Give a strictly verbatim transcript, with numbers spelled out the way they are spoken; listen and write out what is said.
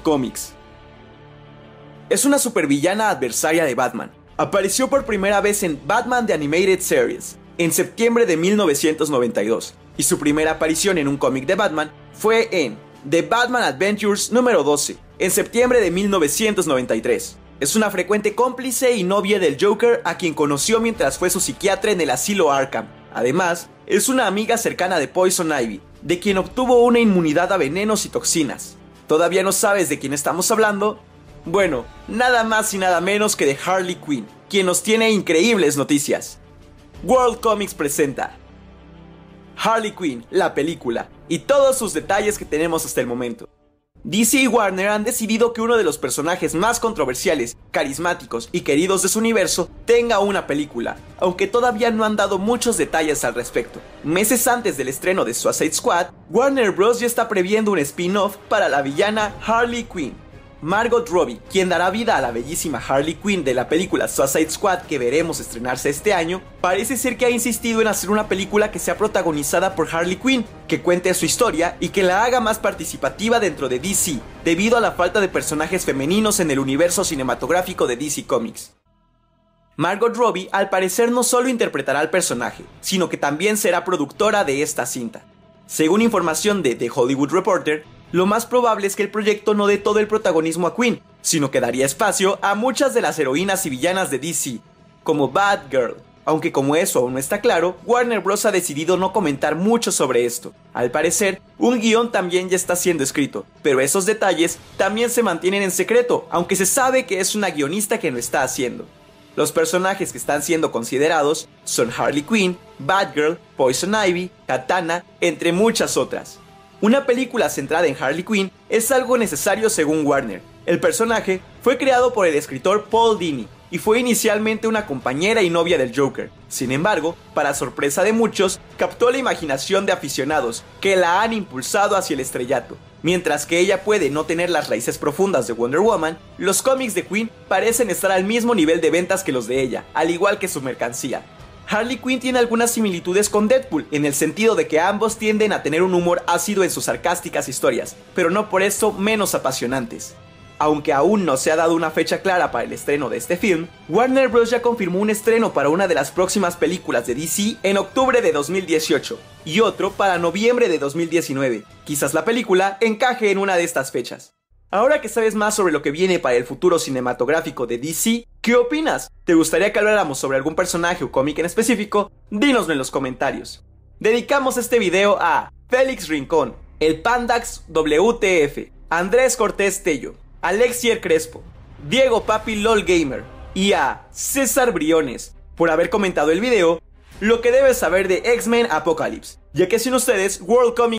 Comics. Es una supervillana adversaria de Batman. Apareció por primera vez en Batman The Animated Series en septiembre de mil novecientos noventa y dos, y su primera aparición en un cómic de Batman fue en The Batman Adventures número doce, en septiembre de mil novecientos noventa y tres. Es una frecuente cómplice y novia del Joker, a quien conoció mientras fue su psiquiatra en el asilo Arkham. Además, es una amiga cercana de Poison Ivy, de quien obtuvo una inmunidad a venenos y toxinas. ¿Todavía no sabes de quién estamos hablando? Bueno, nada más y nada menos que de Harley Quinn, quien nos tiene increíbles noticias. World Comics presenta Harley Quinn, la película, y todos sus detalles que tenemos hasta el momento. D C y Warner han decidido que uno de los personajes más controversiales, carismáticos y queridos de su universo tenga una película, aunque todavía no han dado muchos detalles al respecto. Meses antes del estreno de Suicide Squad, Warner Bros. Ya está previendo un spin-off para la villana Harley Quinn. Margot Robbie, quien dará vida a la bellísima Harley Quinn de la película Suicide Squad que veremos estrenarse este año, parece ser que ha insistido en hacer una película que sea protagonizada por Harley Quinn, que cuente su historia y que la haga más participativa dentro de D C, debido a la falta de personajes femeninos en el universo cinematográfico de D C Comics. Margot Robbie al parecer no solo interpretará al personaje, sino que también será productora de esta cinta. Según información de The Hollywood Reporter, lo más probable es que el proyecto no dé todo el protagonismo a Quinn, sino que daría espacio a muchas de las heroínas y villanas de D C, como Batgirl. Aunque como eso aún no está claro, Warner Bros. Ha decidido no comentar mucho sobre esto. Al parecer, un guión también ya está siendo escrito, pero esos detalles también se mantienen en secreto, aunque se sabe que es una guionista quien lo está haciendo. Los personajes que están siendo considerados son Harley Quinn, Batgirl, Poison Ivy, Katana, entre muchas otras. Una película centrada en Harley Quinn es algo necesario según Warner. El personaje fue creado por el escritor Paul Dini y fue inicialmente una compañera y novia del Joker. Sin embargo, para sorpresa de muchos, captó la imaginación de aficionados que la han impulsado hacia el estrellato. Mientras que ella puede no tener las raíces profundas de Wonder Woman, los cómics de Quinn parecen estar al mismo nivel de ventas que los de ella, al igual que su mercancía. Harley Quinn tiene algunas similitudes con Deadpool, en el sentido de que ambos tienden a tener un humor ácido en sus sarcásticas historias, pero no por eso menos apasionantes. Aunque aún no se ha dado una fecha clara para el estreno de este film, Warner Bros. Ya confirmó un estreno para una de las próximas películas de D C en octubre de dos mil dieciocho, y otro para noviembre de dos mil diecinueve. Quizás la película encaje en una de estas fechas. Ahora que sabes más sobre lo que viene para el futuro cinematográfico de D C, ¿qué opinas? ¿Te gustaría que habláramos sobre algún personaje o cómic en específico? Dínoslo en los comentarios. Dedicamos este video a Félix Rincón, el Pandax W T F, Andrés Cortés Tello, Alexier Crespo, Diego Papi LOL Gamer y a César Briones por haber comentado el video lo que debes saber de X-Men Apocalypse, ya que sin ustedes World Comics